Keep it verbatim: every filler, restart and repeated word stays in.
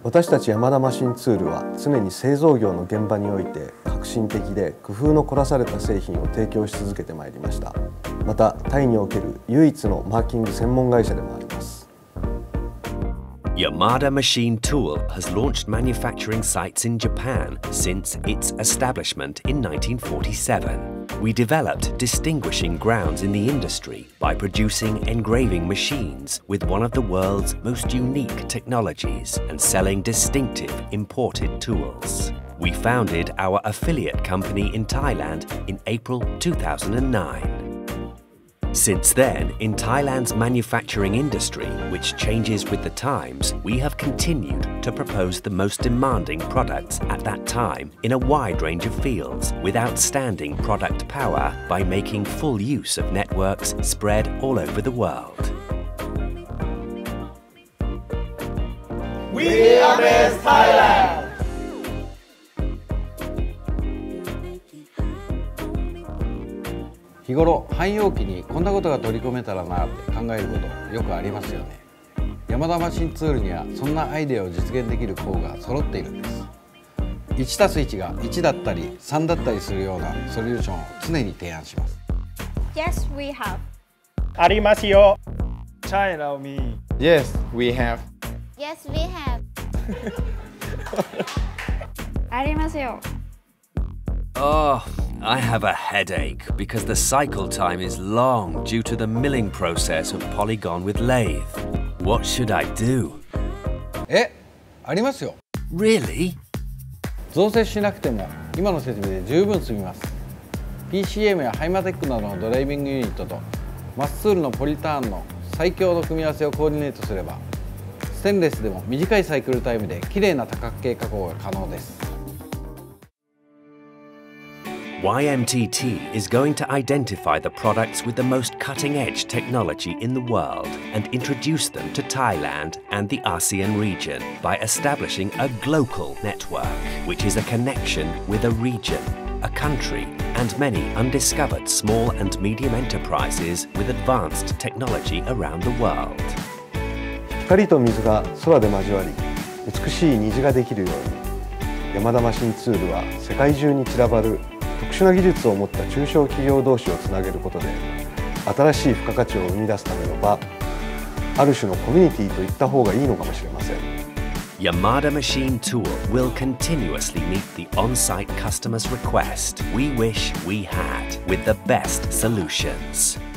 私たちヤマダマシンツールは常に製造業の現場において革新的で工夫の凝らされた製品を提供し続けてまいりました。またタイにおける唯一のマーキング専門会社でもあります。 Yamada Machine Tool has launched manufacturing sites in Japan since its establishment in nineteen forty-seven. We developed distinguishing grounds in the industry by producing engraving machines with one of the world's most unique technologies and selling distinctive imported tools. We founded our affiliate company in Thailand in April two thousand nine. Since then, in Thailand's manufacturing industry, which changes with the times, we have continued to propose the most demanding products at that time in a wide range of fields with outstanding product power by making full use of networks spread all over the world. We amaze Thailand! 日頃汎用機にこんなことが取り込めたらなって考えることよくありますよね。ヤマダマシンツールにはそんなアイデアを実現できる工具が揃っているんです。いちたすいちがいちだったりさんだったりするようなソリューションを常に提案します。 Yes, we have. ありますよ。 ใช่เรามี Yes, we have. Yes, we have. ありますよ。 Oh, I have a headache because the cycle time is long due to the milling process of polygon with lathe. What should I do? え、ありますよ。 Really? 増設しなくても今の設備で十分済みます。 ピーシーエム やハイマテックなどのドライビングユニットとマッスールのポリターンの最強の組み合わせをコーディネートすれば、ステンレスでも短いサイクルタイムで綺麗な多角形加工が可能です。 Y M T T is going to identify the products with the most cutting-edge technology in the world and introduce them to Thailand and the ASEAN region by establishing a global network, which is a connection with a region, a country, and many undiscovered small and medium enterprises with advanced technology around the world. 光と水が空で交わり、美しい虹ができるように、ヤマダマシンツールは世界中に散らばる特殊な技術を持った中小企業同士をつなげることで、新しい付加価値を生み出すための場、ある種のコミュニティと言った方がいいのかもしれません。 Yamada Machine Tool will continuously meet the on-site customer's request we wish we had with the best solutions.